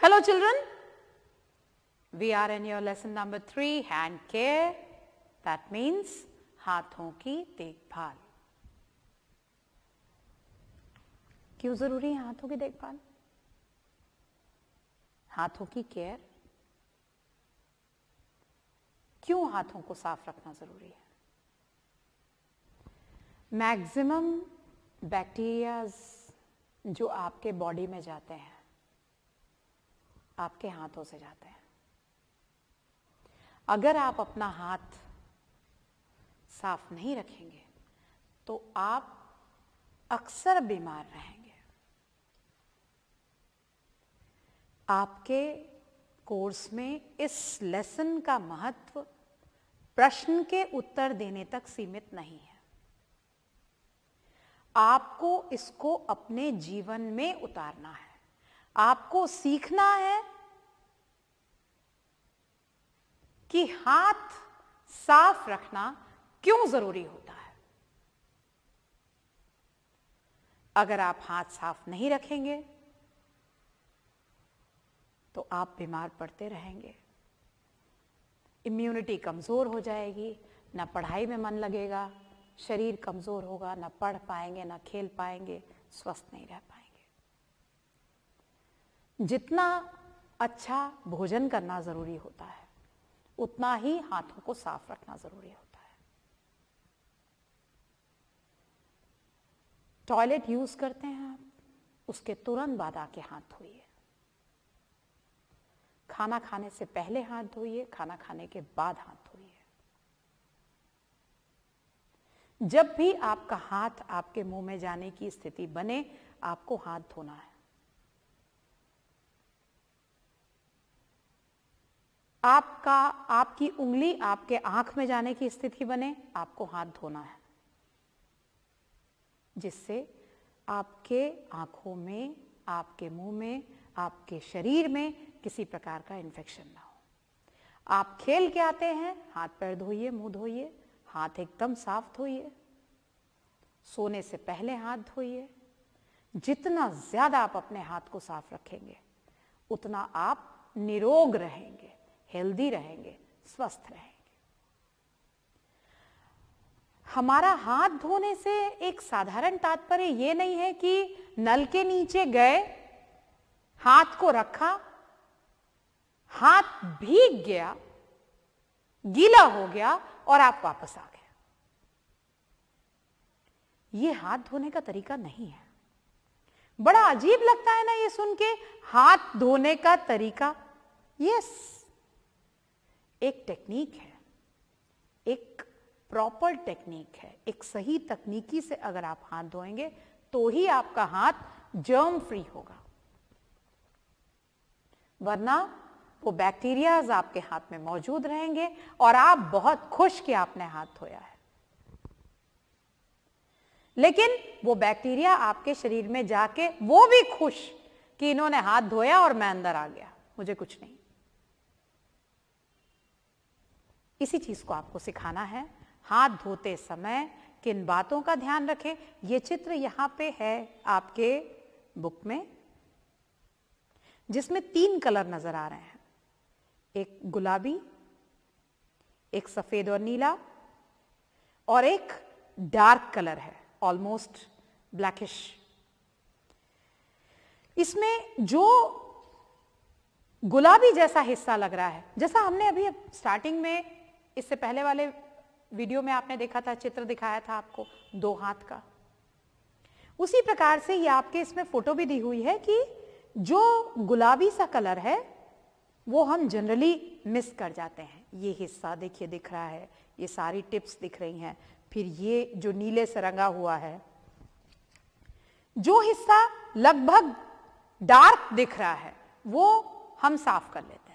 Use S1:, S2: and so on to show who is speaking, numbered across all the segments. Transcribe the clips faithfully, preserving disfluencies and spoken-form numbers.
S1: Hello children, we are in your lesson number three, hand care. That means हाथों की देखभाल. क्यों जरूरी है हाथों की देखभाल? हाथों की केयर. क्यों हाथों को साफ रखना जरूरी है? मैक्सिमम बैक्टीरियाज जो आपके बॉडी में जाते हैं आपके हाथों से जाते हैं. अगर आप अपना हाथ साफ नहीं रखेंगे तो आप अक्सर बीमार रहेंगे. आपके कोर्स में इस लेसन का महत्व प्रश्न के उत्तर देने तक सीमित नहीं है. आपको इसको अपने जीवन में उतारना है. आपको सीखना है कि हाथ साफ रखना क्यों जरूरी होता है. अगर आप हाथ साफ नहीं रखेंगे तो आप बीमार पड़ते रहेंगे. इम्यूनिटी कमजोर हो जाएगी, ना पढ़ाई में मन लगेगा, शरीर कमजोर होगा, ना पढ़ पाएंगे, ना खेल पाएंगे, स्वस्थ नहीं रह पाएंगे. जितना अच्छा भोजन करना जरूरी होता है उतना ही हाथों को साफ रखना जरूरी होता है. टॉयलेट यूज करते हैं आप, उसके तुरंत बाद आके हाथ धोइए. खाना खाने से पहले हाथ धोइए, खाना खाने के बाद हाथ धोइए. जब भी आपका हाथ आपके मुंह में जाने की स्थिति बने आपको हाथ धोना है. आपका आपकी उंगली आपके आंख में जाने की स्थिति बने आपको हाथ धोना है, जिससे आपके आंखों में, आपके मुंह में, आपके शरीर में किसी प्रकार का इन्फेक्शन ना हो. आप खेल के आते हैं, हाथ पैर धोइए, मुंह धोइए, हाथ एकदम साफ धोइए. सोने से पहले हाथ धोइए. जितना ज्यादा आप अपने हाथ को साफ रखेंगे उतना आप निरोग रहेंगे, हेल्दी रहेंगे, स्वस्थ रहेंगे. हमारा हाथ धोने से एक साधारण तात्पर्य यह नहीं है कि नल के नीचे गए, हाथ को रखा, हाथ भीग गया, गीला हो गया और आप वापस आ गए. यह हाथ धोने का तरीका नहीं है. बड़ा अजीब लगता है ना ये सुन के, हाथ धोने का तरीका. यस, एक टेक्निक है, एक प्रॉपर टेक्निक है. एक सही तकनीकी से अगर आप हाथ धोएंगे तो ही आपका हाथ जर्म फ्री होगा, वरना वो बैक्टीरियाज आपके हाथ में मौजूद रहेंगे और आप बहुत खुश कि आपने हाथ धोया है. लेकिन वो बैक्टीरिया आपके शरीर में जाके वो भी खुश कि इन्होंने हाथ धोया और मैं अंदर आ गया, मुझे कुछ नहीं. इसी चीज को आपको सिखाना है. हाथ धोते समय किन बातों का ध्यान रखें. ये चित्र यहां पे है आपके बुक में, जिसमें तीन कलर नजर आ रहे हैं. एक गुलाबी, एक सफेद और नीला, और एक डार्क कलर है, ऑलमोस्ट ब्लैकिश. इसमें जो गुलाबी जैसा हिस्सा लग रहा है, जैसा हमने अभी स्टार्टिंग में, इससे पहले वाले वीडियो में आपने देखा था, चित्र दिखाया था आपको दो हाथ का, उसी प्रकार से ये आपके इसमें फोटो भी दी हुई है कि जो गुलाबी सा कलर है वो हम जनरली मिस कर जाते हैं. ये हिस्सा देखिए दिख रहा है, ये सारी टिप्स दिख रही हैं. फिर ये जो नीले से रंगा हुआ है, जो हिस्सा लगभग डार्क दिख रहा है वो हम साफ कर लेते हैं.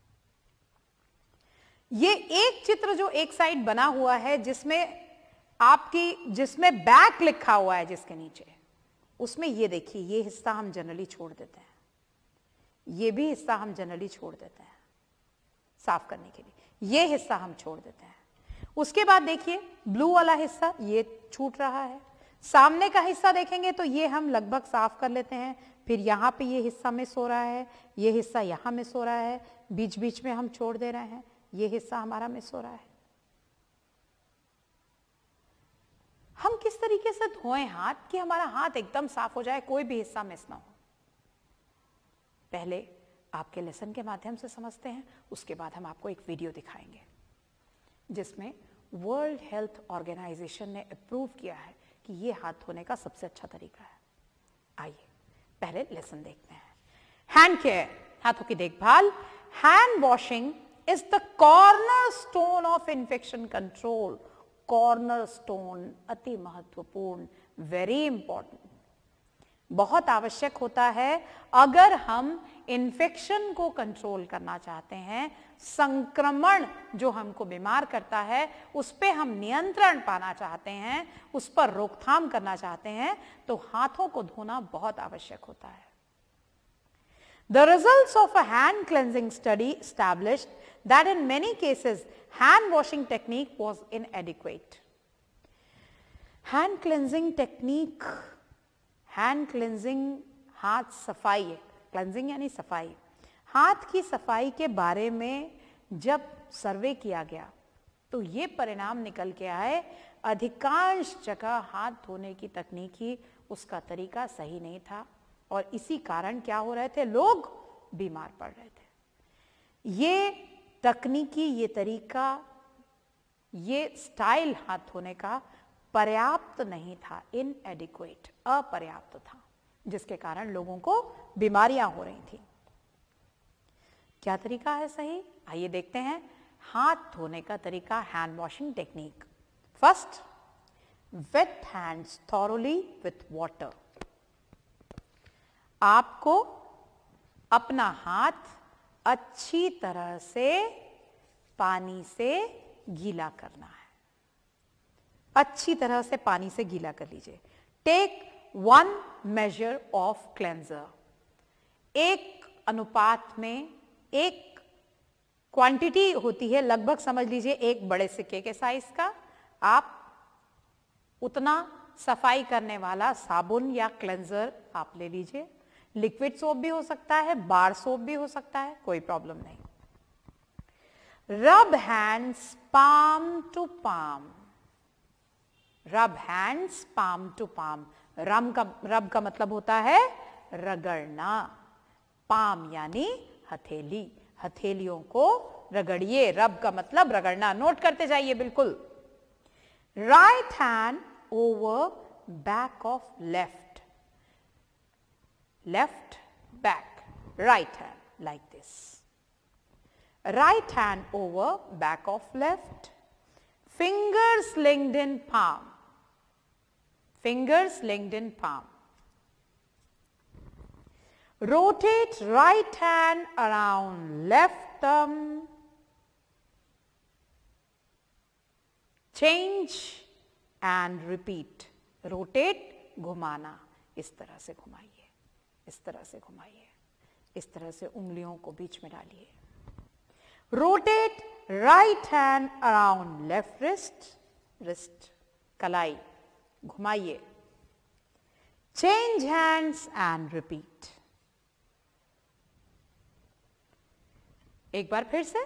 S1: ये एक चित्र जो एक साइड बना हुआ है जिसमें आपकी जिसमें बैक लिखा हुआ है जिसके नीचे, उसमें ये देखिए ये हिस्सा हम जनरली छोड़ देते हैं. ये भी हिस्सा हम जनरली छोड़ देते हैं साफ करने के लिए. ये हिस्सा हम छोड़ देते हैं. उसके बाद देखिए ब्लू वाला हिस्सा ये छूट रहा है. सामने का हिस्सा देखेंगे तो ये हम लगभग साफ कर लेते हैं. फिर यहाँ पे ये हिस्सा मिस हो रहा है, ये हिस्सा यहाँ मिस हो रहा है, बीच बीच में हम छोड़ दे रहे हैं, ये हिस्सा हमारा मिस हो रहा है। हम किस तरीके से धोएं हाथ कि हमारा हाथ एकदम साफ हो जाए, कोई भी हिस्सा मिस ना हो? पहले आपके लेसन के माध्यम से समझते हैं, उसके बाद हम आपको एक वीडियो दिखाएंगे जिसमें वर्ल्ड हेल्थ ऑर्गेनाइजेशन ने अप्रूव किया है कि ये हाथ धोने का सबसे अच्छा तरीका है। आइए पहले लेसन देखते हैं। हैंड केयर, हाथों की देखभाल। Hand washing is the cornerstone of infection control. Cornerstone, अति महत्वपूर्ण, वेरी इंपॉर्टेंट, बहुत आवश्यक होता है अगर हम इन्फेक्शन को कंट्रोल करना चाहते हैं, संक्रमण जो हमको बीमार करता है उस पर हम नियंत्रण पाना चाहते हैं, उस पर रोकथाम करना चाहते हैं, तो हाथों को धोना बहुत आवश्यक होता है। The results of a hand cleansing study established that in many cases hand washing technique was inadequate. Hand cleansing technique, hand cleansing, हाथ सफाई है, क्लेंजिंग यानी सफाई, हाथ की सफाई के बारे में जब सर्वे किया गया तो ये परिणाम निकल के आए, अधिकांश जगह हाथ धोने की तकनीक ही उसका तरीका सही नहीं था और इसी कारण क्या हो रहे थे, लोग बीमार पड़ रहे थे। ये तकनीकी, ये तरीका, ये स्टाइल हाथ धोने का पर्याप्त नहीं था, इनएडिक्वेट, अपर्याप्त था, जिसके कारण लोगों को बीमारियां हो रही थी। क्या तरीका है सही? आइए देखते हैं हाथ धोने का तरीका, hand washing technique. First, wet hands thoroughly with water. आपको अपना हाथ अच्छी तरह से पानी से गीला करना है, अच्छी तरह से पानी से गीला कर लीजिए। Take one measure of cleanser, एक अनुपात में एक क्वांटिटी होती है, लगभग समझ लीजिए एक बड़े सिक्के के साइज का, आप उतना सफाई करने वाला साबुन या क्लेंजर आप ले लीजिए। लिक्विड सोप भी हो सकता है, बार सोप भी हो सकता है, कोई प्रॉब्लम नहीं। Rub hands palm to palm, rub hands palm to palm, रम का रब का मतलब होता है रगड़ना, पाम यानी हथेली, हथेलियों को रगड़िए, रब का मतलब रगड़ना, नोट करते जाइए बिल्कुल। Right hand over back of left, left back, right hand like this, right hand over back of left, fingers linked in palm, fingers linked in palm. Rotate right hand around left thumb, change and repeat. Rotate, घुमाना, इस तरह से घुमाइए, इस तरह से घुमाइए, इस तरह से उंगलियों को बीच में डालिए। Rotate right hand around left wrist, wrist, कलाई, घुमाइए। Change hands and repeat. एक बार फिर से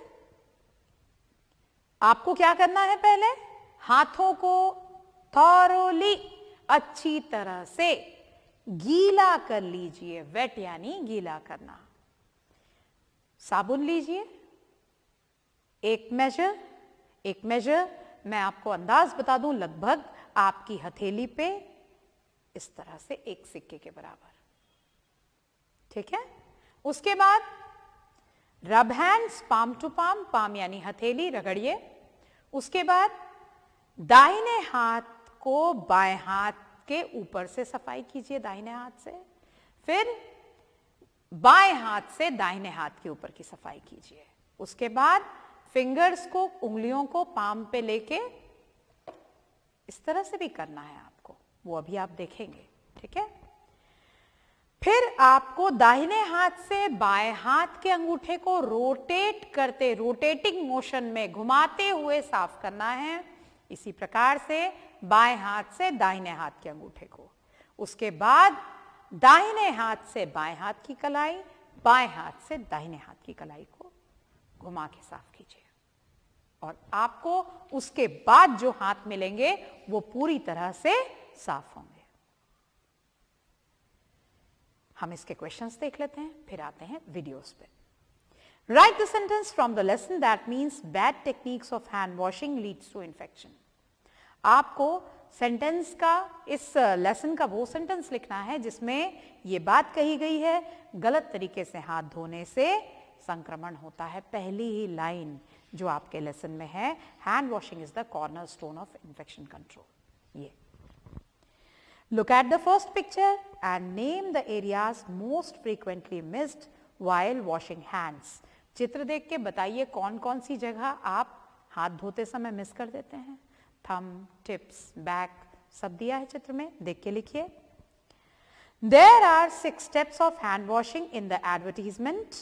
S1: आपको क्या करना है, पहले हाथों को थॉरोली, अच्छी तरह से गीला कर लीजिए, वेट यानी गीला करना। साबुन लीजिए, एक मेजर, एक मेजर मैं आपको अंदाज बता दूं, लगभग आपकी हथेली पे इस तरह से एक सिक्के के बराबर, ठीक है। उसके बाद rub hands palm to palm, palm यानी हथेली, रगड़िए। उसके बाद दाहिने हाथ को बाएं हाथ के ऊपर से सफाई कीजिए, दाहिने हाथ से, फिर बाएं हाथ से दाहिने हाथ के ऊपर की सफाई कीजिए। उसके बाद फिंगर्स को, उंगलियों को पाम पे लेके इस तरह से भी करना है आपको, वो अभी आप देखेंगे, ठीक है। फिर आपको दाहिने हाथ से बाएं हाथ के अंगूठे को रोटेट करते, रोटेटिंग मोशन में घुमाते हुए साफ करना है, इसी प्रकार से बाएं हाथ से दाहिने हाथ के अंगूठे को। उसके बाद दाहिने हाथ से बाएं हाथ की कलाई, बाएं हाथ से दाहिने हाथ की कलाई को घुमा के साफ कीजिए और आपको उसके बाद जो हाथ मिलेंगे वो पूरी तरह से साफ होंगे। हम इसके क्वेश्चंस देख लेते हैं, फिर आते हैं वीडियोस पे। Write the sentence from the lesson that means bad techniques of hand washing leads to infection. आपको सेंटेंस का, इस लेसन का वो सेंटेंस लिखना है जिसमें ये बात कही गई है गलत तरीके से हाथ धोने से संक्रमण होता है। पहली ही लाइन जो आपके लेसन में है, hand washing is the cornerstone of infection control. ये Look at the first picture and name the areas most frequently missed while washing hands. चित्र देख के बताइए कौन कौन सी जगह आप हाथ धोते समय मिस कर देते हैं। थंब, टिप्स, बैक सब दिया है चित्र में, देख के लिखिए। There are six steps of hand washing in the advertisement.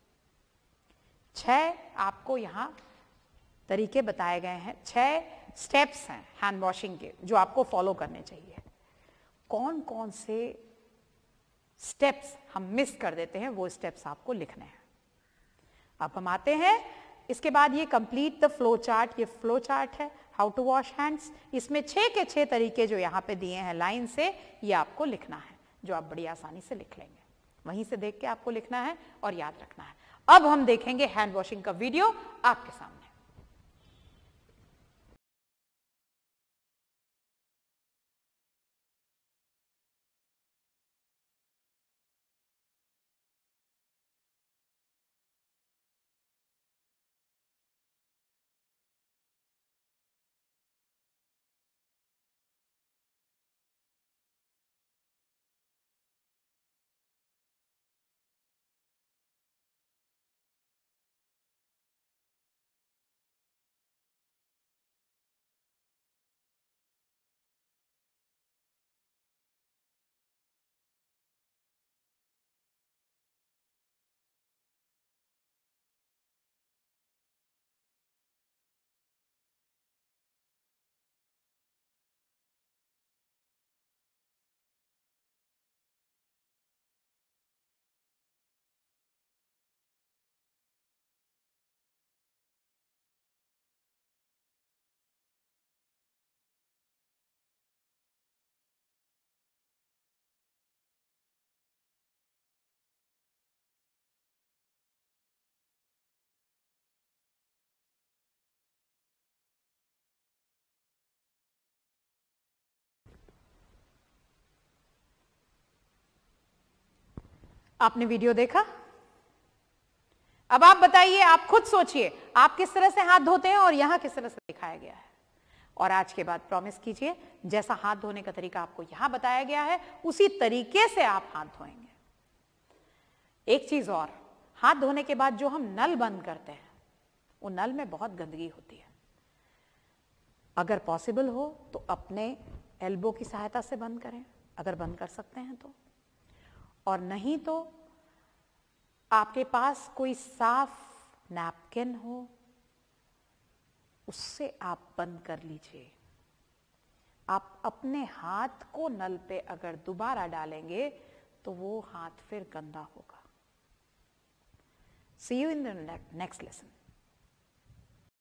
S1: छह आपको यहां तरीके बताए गए हैं, छह स्टेप्स हैं हैंड वॉशिंग के जो आपको फॉलो करने चाहिए। कौन कौन से स्टेप्स हम मिस कर देते हैं वो स्टेप्स आपको लिखने हैं। अब हम आते हैं इसके बाद, ये कंप्लीट द फ्लो चार्ट, ये फ्लो चार्ट है हाउ टू वॉश हैंड्स। इसमें छह के छह तरीके जो यहाँ पे दिए हैं लाइन से, ये आपको लिखना है, जो आप बड़ी आसानी से लिख लेंगे। वहीं से देख के आपको लिखना है और याद रखना है। अब हम देखेंगे हैंड वॉशिंग का वीडियो आपके सामने। आपने वीडियो देखा? अब आप बताइए, आप खुद सोचिए आप किस तरह से हाथ धोते हैं और यहां किस तरह से दिखाया गया है। और आज के बाद प्रॉमिस कीजिए जैसा हाथ धोने का तरीका आपको यहां बताया गया है उसी तरीके से आप हाथ धोएंगे। एक चीज और, हाथ धोने के बाद जो हम नल बंद करते हैं वो नल में बहुत गंदगी होती है। अगर पॉसिबल हो तो अपने एल्बो की सहायता से बंद करें, अगर बंद कर सकते हैं तो, और नहीं तो आपके पास कोई साफ नैपकिन हो उससे आप बंद कर लीजिए। आप अपने हाथ को नल पे अगर दोबारा डालेंगे तो वो हाथ फिर गंदा होगा। See you in the next lesson.